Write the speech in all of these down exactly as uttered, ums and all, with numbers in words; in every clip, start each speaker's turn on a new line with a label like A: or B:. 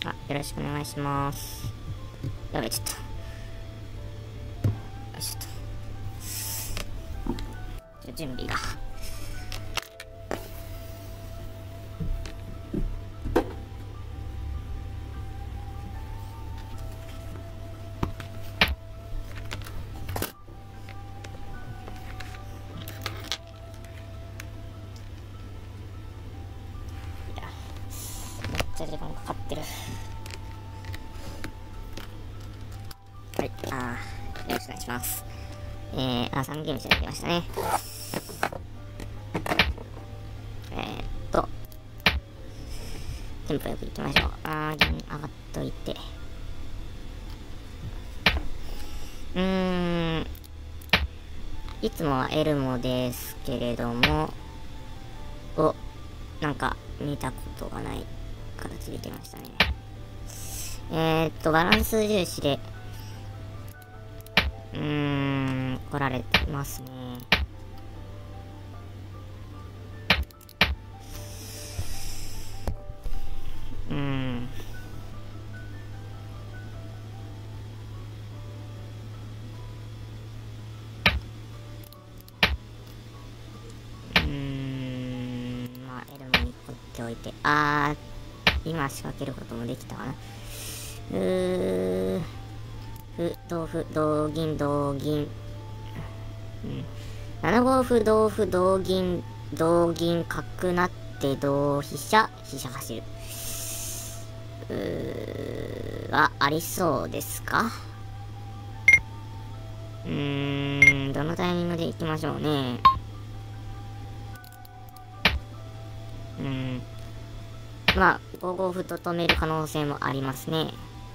A: あ、よろしくお願いします。やべ、ちょっと。よいしょっと。じゃ準備が。いや、めっちゃ時間かかってる。はい、あー、よろしくお願いします。えー、あ、さんゲームしてきましたね。えーっと、テンポよくいきましょう。あー、銀上がっといて。うーん、いつもはエルモですけれども、お、なんか見たことがない形できましたね。えーっと、バランス重視で、うーん、来られてますね。うーん。うーん、まあ、エルモに放っておいて、あー、今仕掛けることもできたかな。うー、歩、同歩、同銀、同銀。うん。ななごう歩、同歩、同銀、同銀、角なって同飛車、飛車走る。うーはありそうですか？うーん、どのタイミングで行きましょうね。うん。まあ、ごご歩と止める可能性もありますね。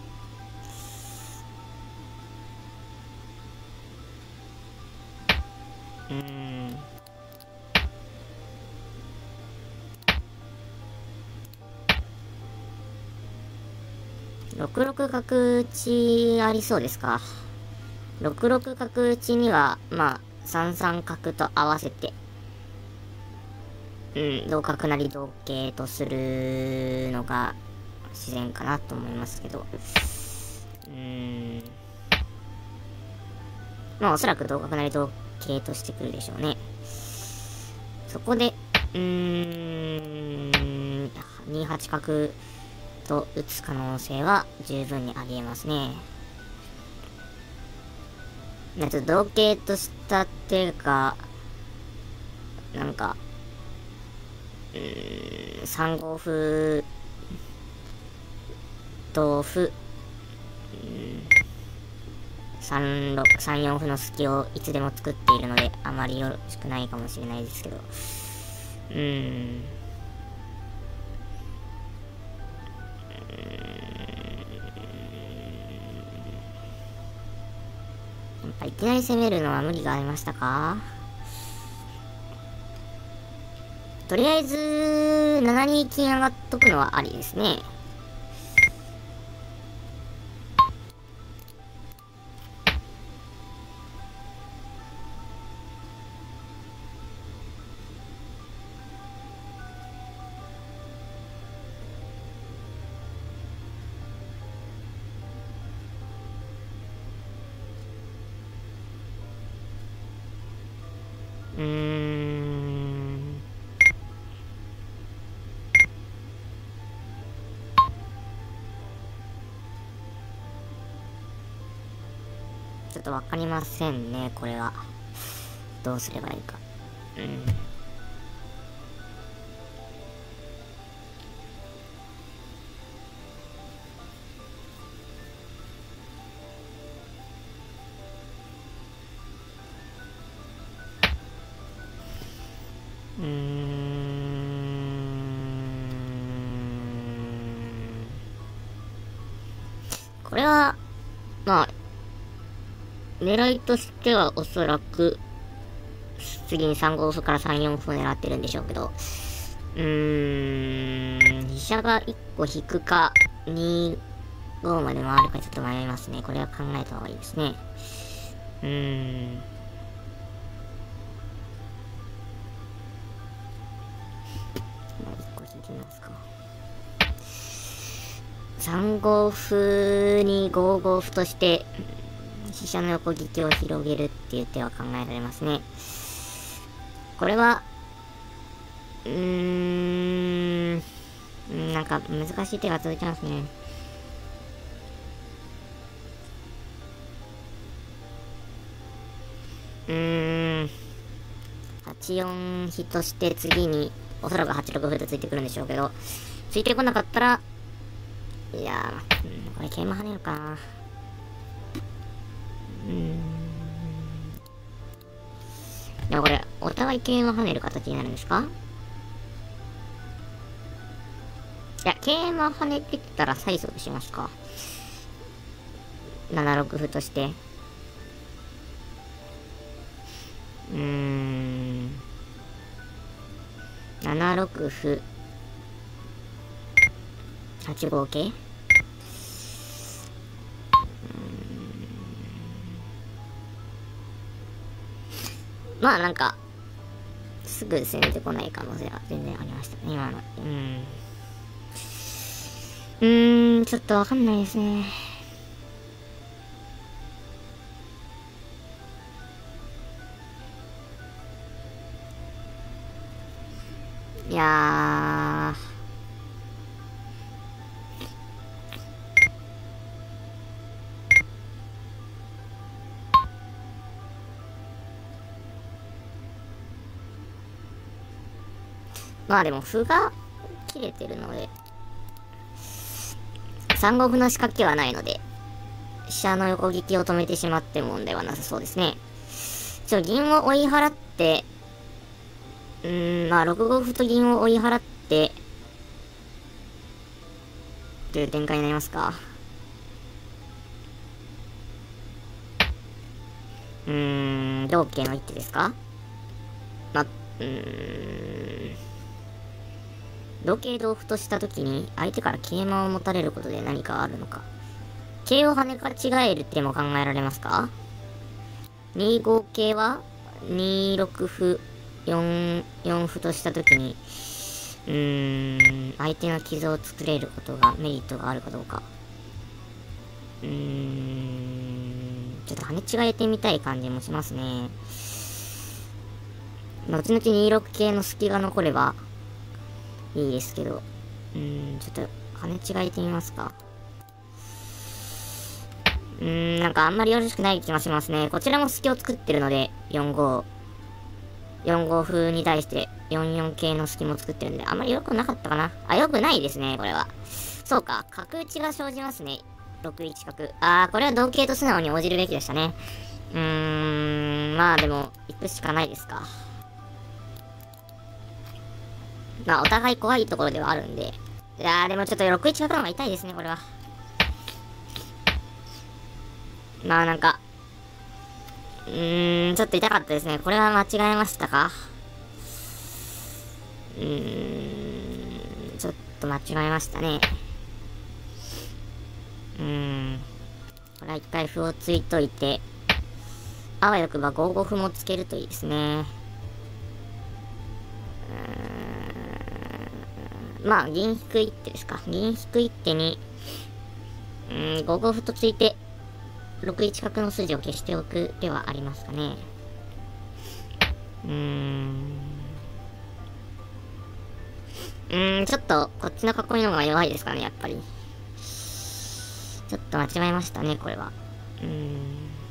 A: うーん。ろくろく角打ちありそうですか？ろくろく角打ちには、まあ、さんさん角と合わせて、うん、同角成同桂とするのが自然かなと思いますけど。うーん。まあ、おそらく同角成同桂としてくるでしょうね。そこで、うーん、にはち角と打つ可能性は十分にありえますね。ちょっと同桂とした手が、なんか、うーん、さんご歩、同歩、うん、さんろく、さんよん歩の隙をいつでも作っているので、あまりよろしくないかもしれないですけど、うーん。やっぱいきなり攻めるのは無理がありましたか？とりあえず、ななに金上がっとくのはありですね。うーん。ちょっとわかりませんね、これは。どうすればいいか。うん。うーん。これは、まあ、狙いとしてはおそらく、次にさんご歩からさんよん歩を狙ってるんでしょうけど、うーん、飛車がいっこ引くか、にごまで回るかちょっと迷いますね。これは考えた方がいいですね。うーん。いっこ引いてみますか。 さんご歩にご五歩として、飛車の横利きを広げるっていう手は考えられますね。これは、うーん、なんか難しい手が続きますね。うーん、はち四飛として次に、おそらくはち六歩とついてくるんでしょうけど、ついてこなかったら、いやー、うん、これ桂馬跳ねるかな。うーん。でもこれ、お互い桂馬跳ねる形になるんですか？いや、桂馬跳ねてきたら催促しますか。なな六歩として。うーん。なな六歩。はち五桂。まあなんか、すぐ攻めてこない可能性は全然ありましたね、今の。うん。うーん、ちょっとわかんないですね。いやー。まあでも歩が切れてるので、さん五歩の仕掛けはないので、飛車の横利きを止めてしまっても問題はなさそうですね。ちょ、銀を追い払って、うーん、まあろく五歩と銀を追い払って、という展開になりますか。うーん、同桂の一手ですか？ま、うーん。同桂同歩としたときに、相手から桂馬を持たれることで何かあるのか。桂を跳ねか違える手も考えられますか？ に 五桂はに六歩、よん、よん歩としたときに、うーん、相手の傷を作れることが、メリットがあるかどうか。うーん、ちょっと跳ね違えてみたい感じもしますね。後々に六桂の隙が残ればいいですけど、うーん、ちょっと跳ね違えてみますか。うーん、なんかあんまりよろしくない気がしますね。こちらも隙を作ってるので、よん五、よん五風に対してよん四系の隙も作ってるんで、あんまり良くなかったかな。あ、良くないですね、これは。そうか、角打ちが生じますね。ろく一角。あー、これは同桂と素直に応じるべきでしたね。うーん、まあでも、行くしかないですか。まあ、お互い怖いところではあるんで。いやー、でもちょっとろく一角の方が痛いですね、これは。まあなんか、うーん、ちょっと痛かったですね。これは間違えましたか？うーん、ちょっと間違えましたね。うーん。これは一回歩をついといて、あわよくばご五歩もつけるといいですね。うーん。まあ、銀引く一手ですか。銀引く一手に、うーん、ご五歩とついて、ろく一角の筋を消しておくではありますかね。うーん。うーん、ちょっと、こっちの囲いの方が弱いですかね、やっぱり。ちょっと間違えましたね、これは。うーん。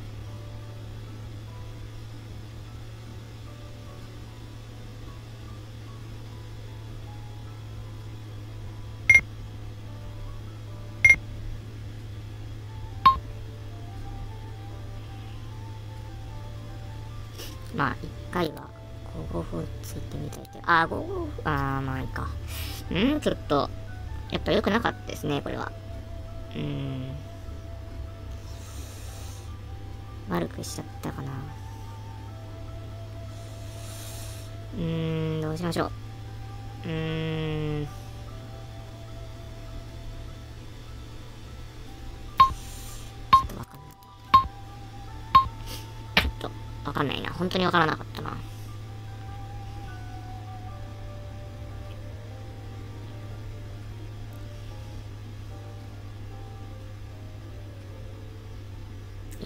A: まあ、一回は、ご五歩ついてみたいと。あー、ご五歩、あー、まあいいか。うんちょっと、やっぱ良くなかったですね、これは。うーん。悪くしちゃったかな。うーん、どうしましょう。うーん。ちょっとわかんない。ちょっと、わかんないな。本当にわからなかったな。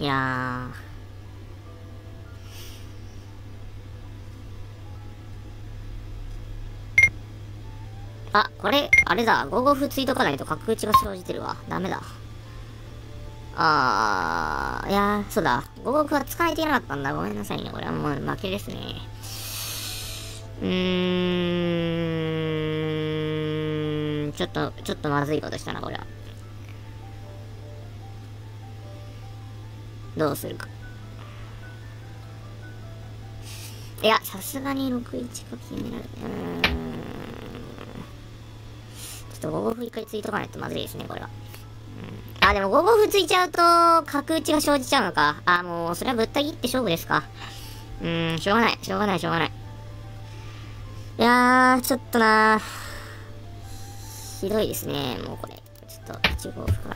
A: いやー。あ、これ、あれだ。ご五歩ついとかないと角打ちが生じてるわ。ダメだ。あー、いやー、そうだ。ご五歩は使えていなかったんだ。ごめんなさいね。これはもう負けですね。うーん、ちょっと、ちょっとまずいことしたな、これは。どうするか。いや、さすがにろくいちが気になる。うーん。ちょっとご五歩一回ついとかないとまずいですね、これは。うん、あ、でもご五歩ついちゃうと、角打ちが生じちゃうのか。あ、もう、それはぶった切って勝負ですか。うーん、しょうがない、しょうがない、しょうがない。いやー、ちょっとなー。ひどいですね、もうこれ。ちょっと、いち五歩から。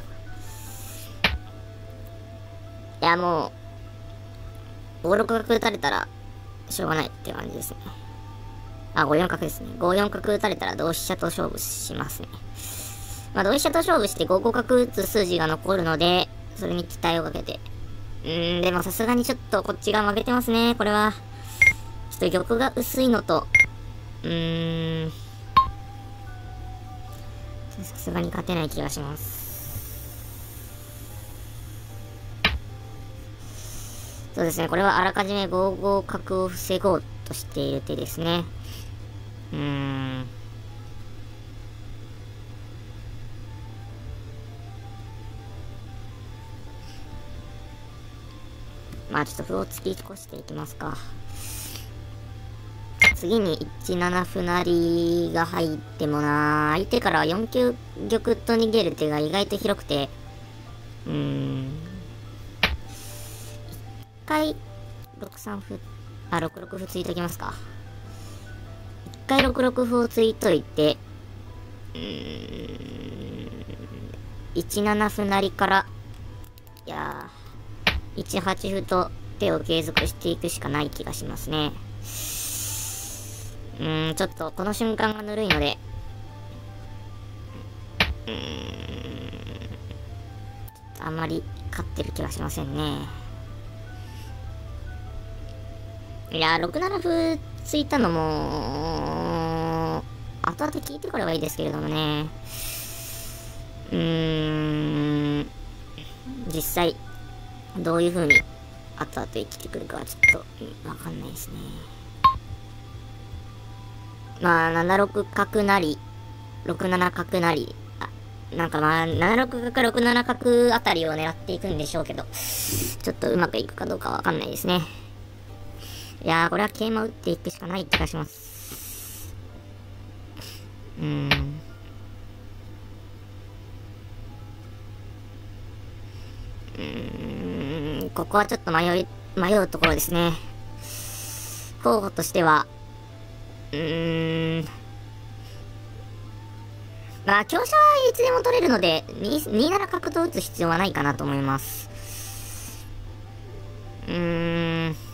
A: いや、もう、ご六角打たれたら、しょうがないって感じですね。あ、ご四角ですね。ご四角打たれたら同飛車と勝負しますね。まあ、同飛車と勝負してご五角打つ数字が残るので、それに期待をかけて。うーん、でもさすがにちょっとこっちが負けてますね、これは。ちょっと玉が薄いのと、うーん、さすがに勝てない気がします。そうですね、これはあらかじめご五角を防ごうとしている手ですね。うーん。まあちょっと歩を突き越していきますか。次にいちなな歩成が入ってもな、相手からはよん九玉と逃げる手が意外と広くて、うーん。一回、ろく三歩、あ、ろく六歩突いときますか。一回ろく六歩を突いといて、うーん、いちなな歩成から、いやー、いち八歩と手を継続していくしかない気がしますね。うーん、ちょっとこの瞬間がぬるいので、うーん、あんまり勝ってる気がしませんね。いやー、ろく七歩ついたのも、後々聞いてくればいいですけれどもね。うーん、実際、どういう風に後々生きてくるかはちょっと、わかんないですね。まあ、なな六角成、ろく七角成、あ、なんかまあ、なな六角、ろく七角あたりを狙っていくんでしょうけど、ちょっとうまくいくかどうかわかんないですね。いやー、これは桂馬打っていくしかない気がします。うーん。うーん、ここはちょっと迷い、迷うところですね。候補としては、うーん。まあ、香車はいつでも取れるので、に、に七角と打つ必要はないかなと思います。うーん。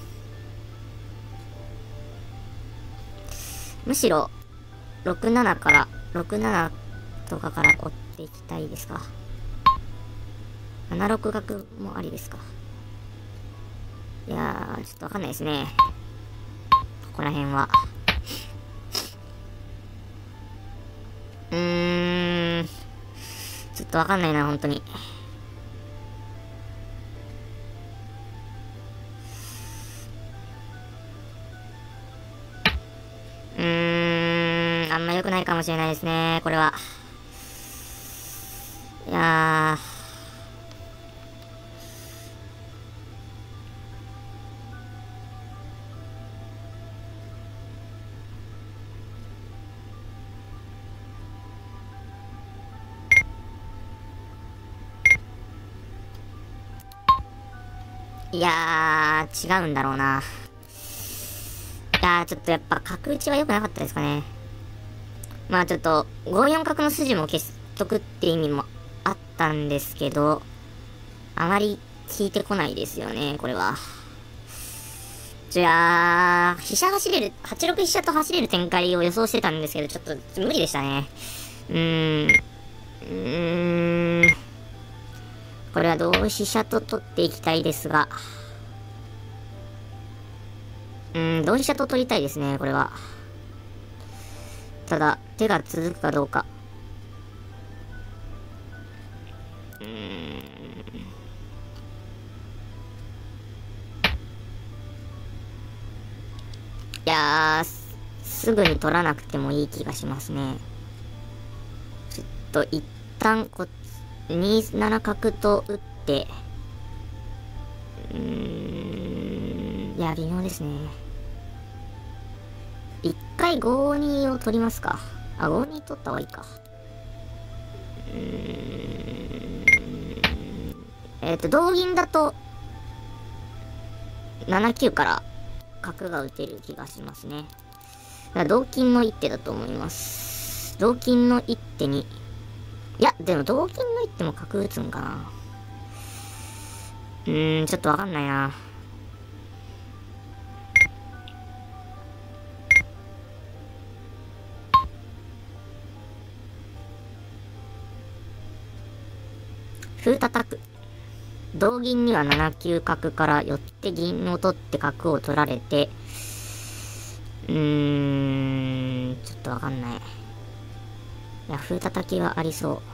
A: むしろ、ろく七から、ろく七とかから追っていきたいですか。なな六角もありですか。いやー、ちょっとわかんないですね。ここら辺は。うーん。ちょっとわかんないな、本当に。うーん。あんま良くないかもしれないですね、これは。いやー。いやー、違うんだろうな。いやー、ちょっとやっぱ角打ちは良くなかったですかね。まあちょっと、ご四角の筋も消しとくって意味もあったんですけど、あまり効いてこないですよね、これは。じゃあ、飛車走れる、はち六飛車と走れる展開を予想してたんですけど、ちょっと無理でしたね。うーん。うーん。 これは同志社と取っていきたいですが、うーん、同志社と取りたいですね、これは。ただ、手が続くかどうか。うーん。いやー、すぐに取らなくてもいい気がしますね。ちょっと一旦こになな角と打って、うーん、いや、微妙ですね。一回ごにを取りますか。あ、ごに取った方がいいか。うーん。えっと、同銀だと、ななきゅうから角が打てる気がしますね。だから同金の一手だと思います。同金の一手に、いや、でも同金の一手も角打つんかな。うーん、ちょっとわかんないな。歩叩く。同銀にはななきゅう角から寄って銀を取って角を取られて、うーん、ちょっとわかんない。いや、歩叩きはありそう。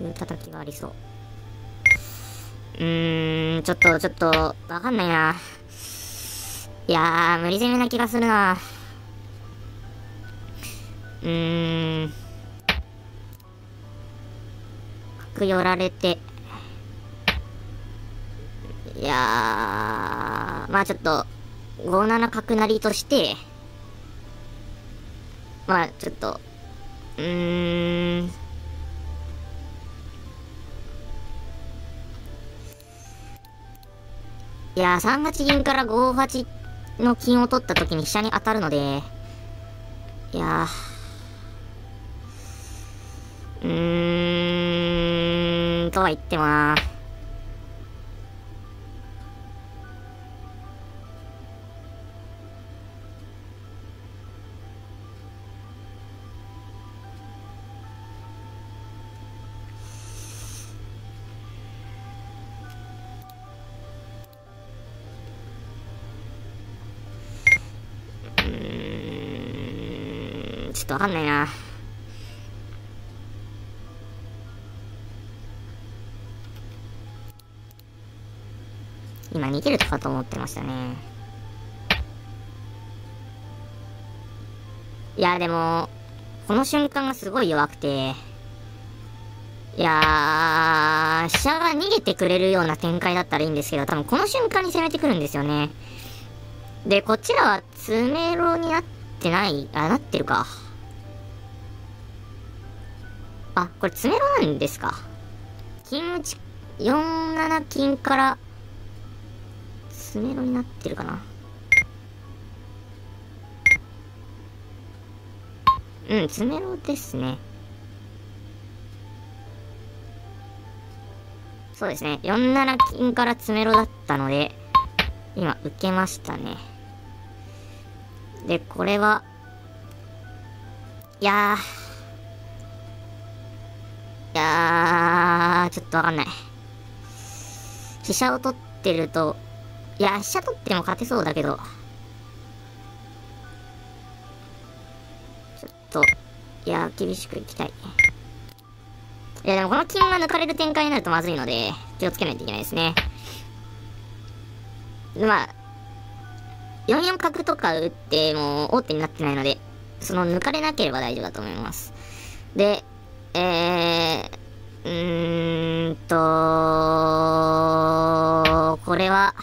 A: 歩叩きはありそう。うーん、ちょっと、ちょっと、わかんないな。いやー、無理攻めな気がするな。うーん。角寄られて。いやー、まあちょっと、ごなな角成として、まあちょっと、うーん。いやー、さん八銀からご八の金を取った時に飛車に当たるので、いやー、うーん、とは言ってもな。うーん、ちょっとわかんないな。今逃げるとかと思ってましたね。いや、でも、この瞬間がすごい弱くて、いやー、飛車が逃げてくれるような展開だったらいいんですけど、多分この瞬間に攻めてくるんですよね。で、こちらは詰めろになってない、あ、なってるか。あ、これ詰めろなんですか。金打ち、よんなな金から、詰めろになってるかな。うん、詰めろですね。そうですね。よんなな金から詰めろだったので、今、受けましたね。で、これは、いやー、いやー、ちょっとわかんない。飛車を取ってると、いや、飛車取っても勝てそうだけど、ちょっと、いやー、厳しくいきたい。いや、でもこの金が抜かれる展開になるとまずいので、気をつけないといけないですね。まあ、よんよん角とか打っても王手になってないので、その抜かれなければ大丈夫だと思います。で、えー、うーんと、これは、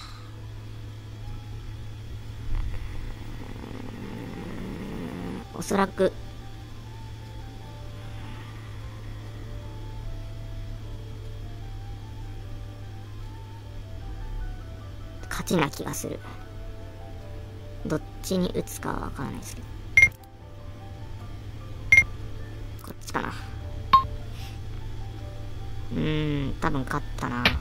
A: おそらく、勝ちな気がする。どっちに打つかはわからないですけど。こっちかな。うーん、多分勝ったな。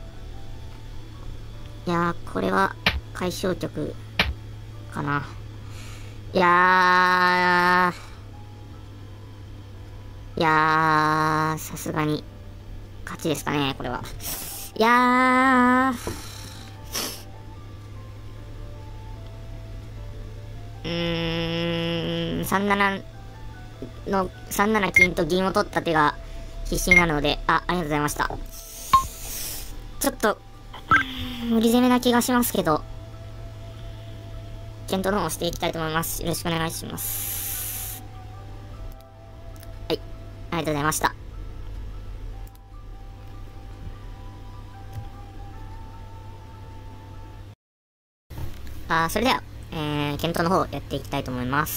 A: いやー、これは解消局かな。 いやー、いやー、さすがに、勝ちですかね、これは。いやー、うーん、さんななの、さんなな金と銀を取った手が必死になるので、あ、ありがとうございました。ちょっと、無理攻めな気がしますけど、検討の方をしていきたいと思います。よろしくお願いします。はい、ありがとうございました。あ、それでは、えー、検討の方をやっていきたいと思います。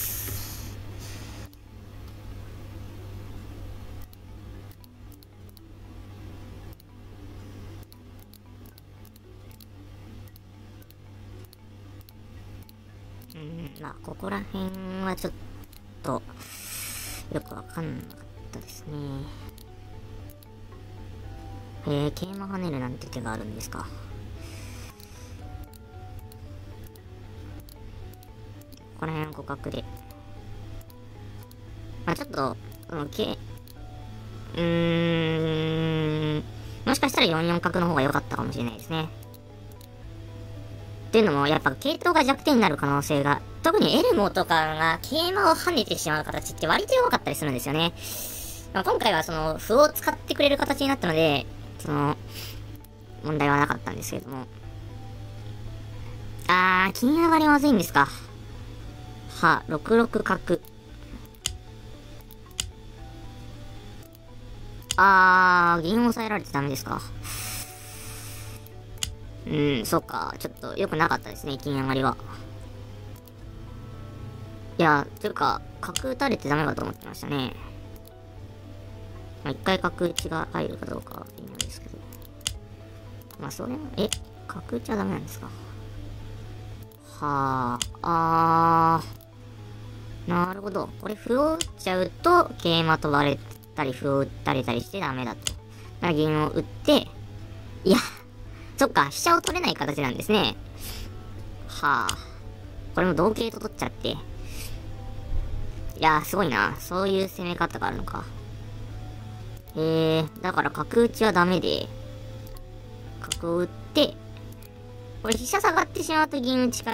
A: うん、まあ、ここら辺はちょっと、よくわかんなかったですね。えー、桂馬跳ねるなんて手があるんですか。ここら辺互角で。まあ、ちょっと、うん、け、うーん、もしかしたらよんよん角の方が良かったかもしれないですね。っていうのも、やっぱ系統が弱点になる可能性が、特にエルモとかが桂馬を跳ねてしまう形って割と弱かったりするんですよね。まあ、今回はその歩を使ってくれる形になったので、その、問題はなかったんですけれども。あー、金上がりまずいんですか。は、ろくろく角。あー、銀を抑えられてダメですか。うん、そうか。ちょっと良くなかったですね、金上がりは。いや、というか、角打たれてダメかと思ってましたね。まあ、一回角打ちが入るかどうかは微妙ですけど。まあ、それも、え、角打ちはダメなんですか。はあ、あー。なるほど。これ、歩を打っちゃうと、桂馬飛ばれたり、歩を打ったれたりしてダメだと。だから銀を打って、いや、そっか、飛車を取れない形なんですね。はあ。これも同桂と取っちゃって。いやー、すごいな。そういう攻め方があるのか。えー、だから角打ちはダメで、角を打って、これ飛車下がってしまうと銀打ちから、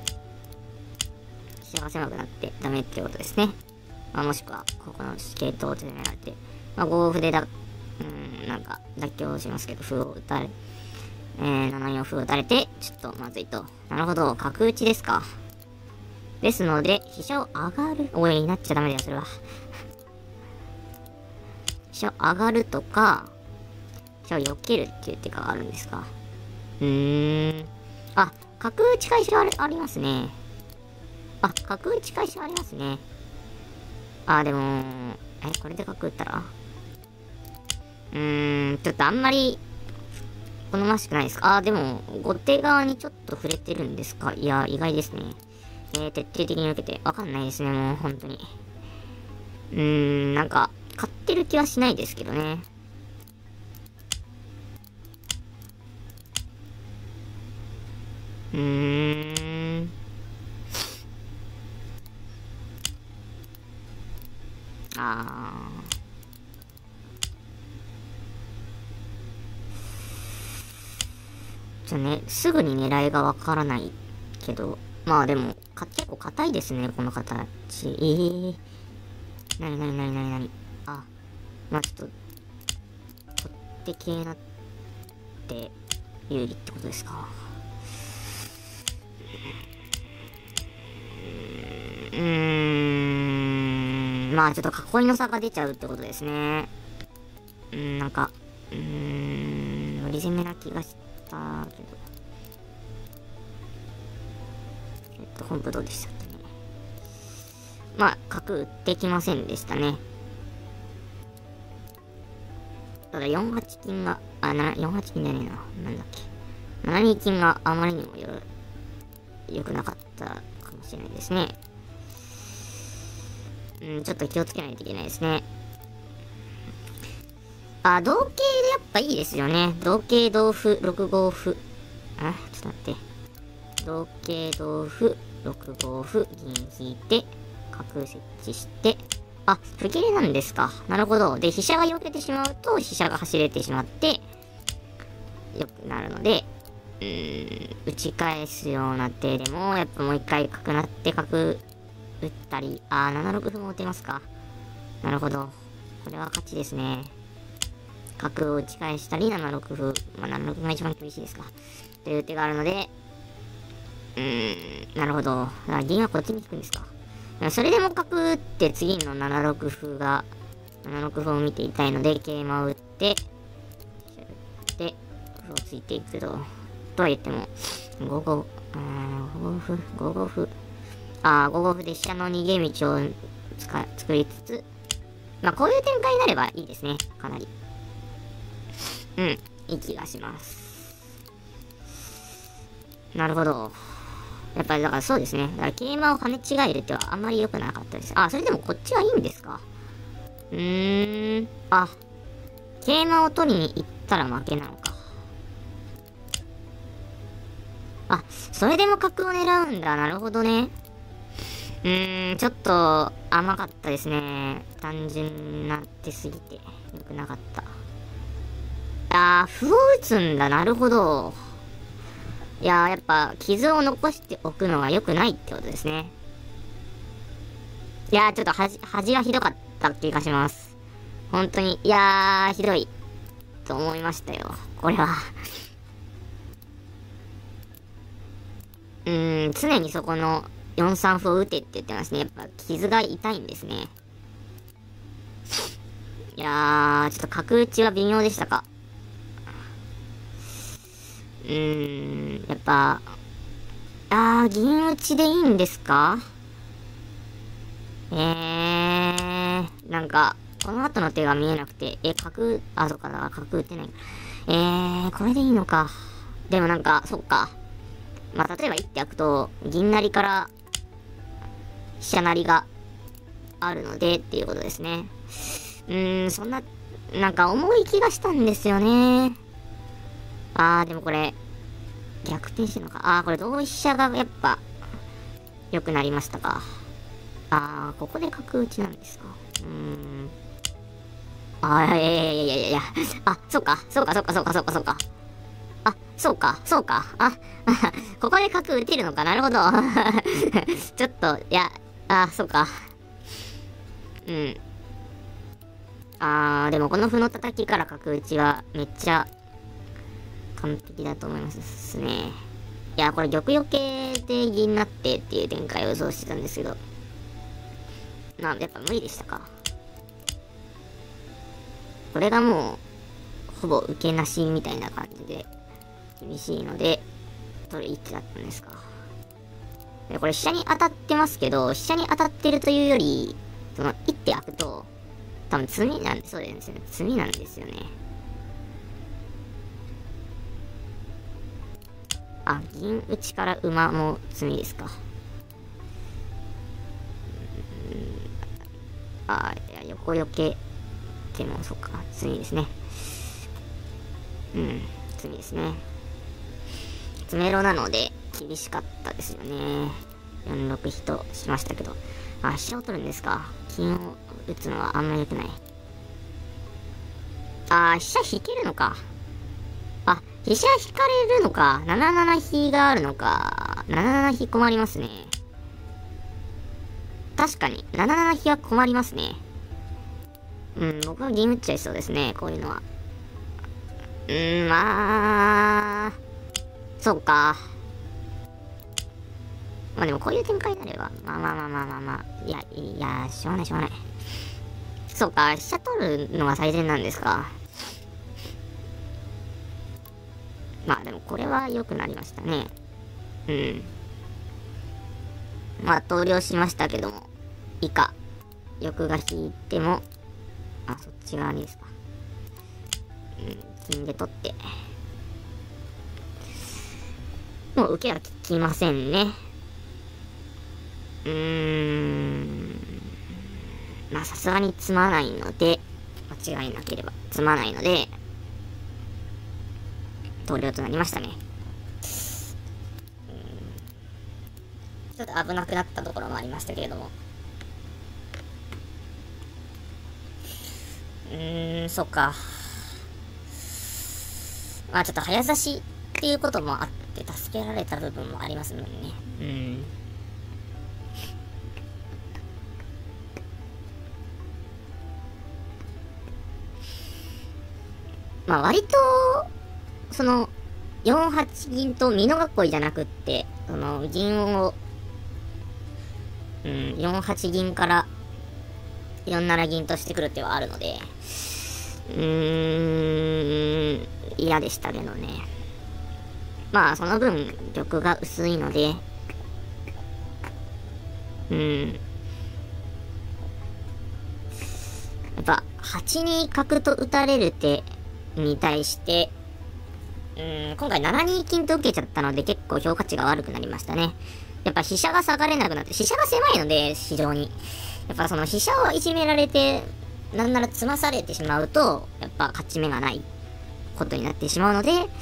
A: 飛車が狭くなってダメってことですね。まあ、もしくは、ここの桂頭を攻められて、まあ、ご歩でだ、うーん、なんか、妥協しますけど、歩を打たれ、えー、ななよん歩を打たれて、ちょっとまずいと。なるほど、角打ちですか。ですので、飛車を上がる。おい、になっちゃダメだよ、それは。飛車を上がるとか、飛車を避けるっていう手があるんですか。うーん。あ、角打ち返しはありますね。あ、角打ち返しはありますね。あ、でも、え、これで角打ったらうーん、ちょっとあんまり、好ましくないですか。あ、でも、後手側にちょっと触れてるんですか。いや、意外ですね。えー、徹底的に受けて、わかんないですね、もう、本当に。うーん、なんか、買ってる気はしないですけどね。うーん。あー。ちょね、すぐに狙いがわからないけど、まあでも、か結構硬いですね、この形。えー。なになになになになにあ、まあちょっと、取って系なって有利ってことですか。うーん、まあちょっと囲いの差が出ちゃうってことですね。うん、なんか、うーん、無理攻めな気がしたけど。えっと、本部どうでしたっけね。まあ、角打ってきませんでしたね。ただよんはち金が、あ、よんはち金じゃねえな。なんだっけ。ななに金があまりにもよ、良くなかったかもしれないですね。うん、ちょっと気をつけないといけないですね。あ、同桂でやっぱいいですよね。同桂同歩、ろく五歩。あ、ちょっと待って。 同桂同歩、ろくご歩、銀引いて、角設置して、あ、歩切れなんですか。なるほど。で、飛車が避けてしまうと、飛車が走れてしまって、良くなるので、うーん、打ち返すような手でも、やっぱもう一回角なって角打ったり、あー、ななろく歩も打てますか。なるほど。これは勝ちですね。角を打ち返したり、ななろく歩。まあ、ななろく歩が一番厳しいですか。という手があるので、うーん、なるほど。だから銀はこっちに引くんですか。それでも角打って次のななろく歩が、ななろく歩を見ていたいので、桂馬を打って、で、歩をついていくと。とは言っても、ご五、あー、ご五歩、ご五歩。あー、ご五歩で飛車の逃げ道をつか作りつつ、まあこういう展開になればいいですね。かなり。うん、いい気がします。なるほど。やっぱりだからそうですね。だから桂馬を跳ね違える手はあんまり良くなかったです。あ、それでもこっちはいいんですか。うーん。あ、桂馬を取りに行ったら負けなのか。あ、それでも角を狙うんだ。なるほどね。うーん、ちょっと甘かったですね。単純な手すぎて。良くなかった。あー、歩を打つんだ。なるほど。いやー、やっぱ、傷を残しておくのが良くないってことですね。いやー、ちょっと恥、恥がひどかった気がします。本当に、いやー、ひどい。と思いましたよ。これは。うーん、常にそこのよんさん歩を打てって言ってますね。やっぱ、傷が痛いんですね。いやー、ちょっと角打ちは微妙でしたか。うーん、やっぱ、あー、銀打ちでいいんですか。えー、なんか、この後の手が見えなくて、え、角、あ、そっか、だから角打ってない。えー、これでいいのか。でもなんか、そっか。まあ、例えば一手開くと、銀成りから、飛車成りがあるので、っていうことですね。うーん、そんな、なんか重い気がしたんですよね。あー、でもこれ、逆転してるのか。あー、これ同飛車がやっぱ、良くなりましたか。あー、ここで角打ちなんですか。うーん。あー、いやいやいやいやいやいや。あ、そうか、そうか、そうか、そうか、そうか、そうか。あ、そうか、そうか。あ、ここで角打てるのか。なるほど。ちょっと、いや、あ、そうか。うん。あー、でもこの歩の叩きから角打ちはめっちゃ完璧だと思いますね。いや、これ玉よけで銀になってっていう展開を予想してたんですけど。まあ、やっぱ無理でしたか。これがもう、ほぼ受けなしみたいな感じで、厳しいので、取る一手だったんですか。で、これ飛車に当たってますけど、飛車に当たってるというより、その一手開くと、多分詰みなんで、そうですね。詰みなんですよね。あ、銀打ちから馬も詰みですか。あ、いや、横よけでも、そっか、詰みですね。うん、詰みですね。詰めろなので、厳しかったですよね。よんろく飛としましたけど。あ、飛車を取るんですか。金を打つのはあんまり良くない。あー、飛車引けるのか。あ、飛車引かれるのか。なななな飛があるのか。なななな飛困りますね。確かに、なななな飛は困りますね。うん、僕は銀打っちゃいそうですね、こういうのは。うーん、まあ、そうか。まあでもこういう展開になれば、まあまあまあまあまあまあ、いや、いや、しょうがないしょうがない。そうか、飛車取るのが最善なんですか。まあでもこれは良くなりましたね。うん。まあ投了しましたけども、以下、玉が引いても、あ、そっち側にですか。うん、金で取って。もう受けは効きませんね。うーん。まあさすがに詰まないので、間違いなければ詰まないので、投了となりましたね。 ちょっと危なくなったところもありましたけれども。うーん、そっか。まあちょっと早指しっていうこともあって助けられた部分もありますもんね。うん。まあ割と、その、よんはち銀と美濃囲いじゃなくって、その、銀を、うん、よんはち銀からよんなな銀としてくる手はあるので、うーん、嫌でしたけどね。まあ、その分、玉が薄いので、うん。やっぱ、はちに角と打たれる手に対して、うん、今回ななに金と受けちゃったので結構評価値が悪くなりましたね。やっぱ飛車が下がれなくなって、飛車が狭いので、非常に。やっぱその飛車をいじめられて、なんなら詰まされてしまうと、やっぱ勝ち目がないことになってしまうので、う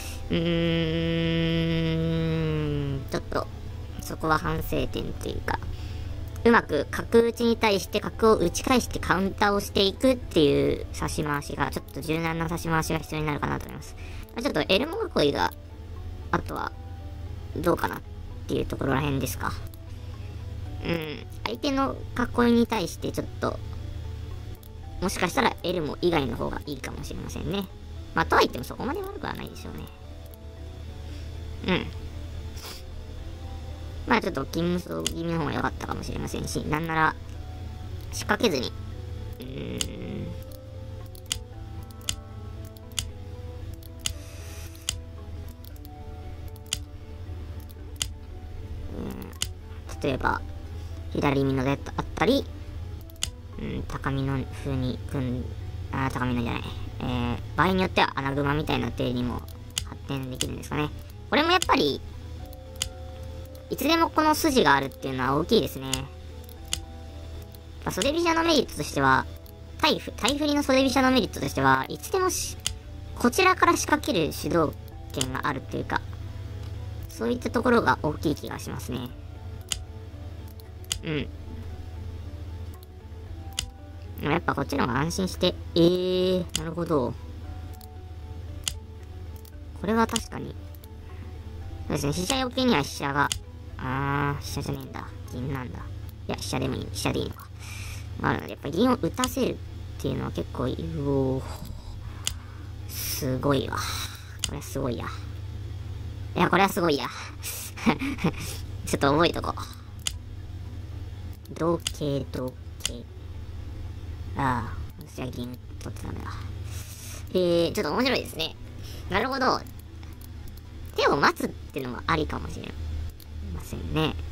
A: ーん、ちょっと、そこは反省点というか、うまく角打ちに対して角を打ち返してカウンターをしていくっていう指し回しが、ちょっと柔軟な指し回しが必要になるかなと思います。ちょっとエルモ囲いが、あとは、どうかなっていうところら辺ですか。うん。相手の囲いに対してちょっと、もしかしたらエルモ以外の方がいいかもしれませんね。まあ、とはいってもそこまで悪くはないでしょうね。うん。まあちょっと金無双気味の方が良かったかもしれませんし、なんなら仕掛けずに、うーん、例えば左美濃であったり、うん、高美濃風に組ん、あ、高美濃じゃない、えー、場合によっては穴熊みたいな手にも発展できるんですかね。これもやっぱりいつでもこの筋があるっていうのは大きいですね。袖飛車のメリットとしては、対振、対振りの袖飛車のメリットとしては、いつでもし、こちらから仕掛ける主導権があるというか、そういったところが大きい気がしますね。うん。やっぱこっちの方が安心して、えー、なるほど。これは確かに。そうですね、飛車余計には飛車が、あー、飛車じゃねえんだ。銀なんだ。いや、飛車でもいい。飛車でいいのか。まあ、やっぱ銀を打たせるっていうのは結構、うおー、すごいわ。これはすごいや。いや、これはすごいや。ちょっと覚えとこう。同桂、同桂。ああ、私は銀取ってたんだ。えー、ちょっと面白いですね。なるほど。手を待つっていうのもありかもしれませんね。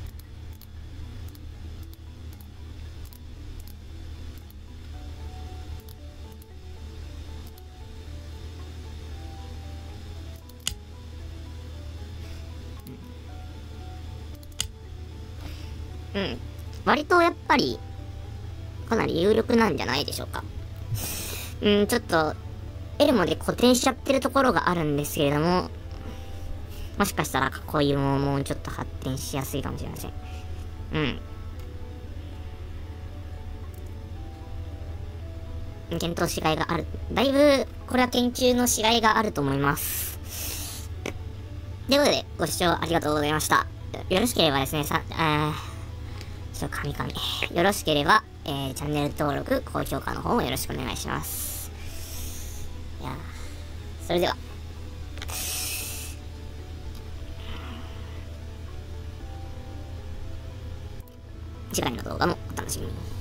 A: うん。割とやっぱり、かなり有力なんじゃないでしょうか。うん、ちょっと、エルモで固定しちゃってるところがあるんですけれども、もしかしたら囲いももうちょっと発展しやすいかもしれません。うん。検討しがいがある。だいぶ、これは研究のしがいがあると思います。ということで、ご視聴ありがとうございました。よろしければですね、さ、あー、ちょっとカミカミ。よろしければ、えー、チャンネル登録、高評価の方もよろしくお願いします。いやー、それでは。次回の動画もお楽しみに。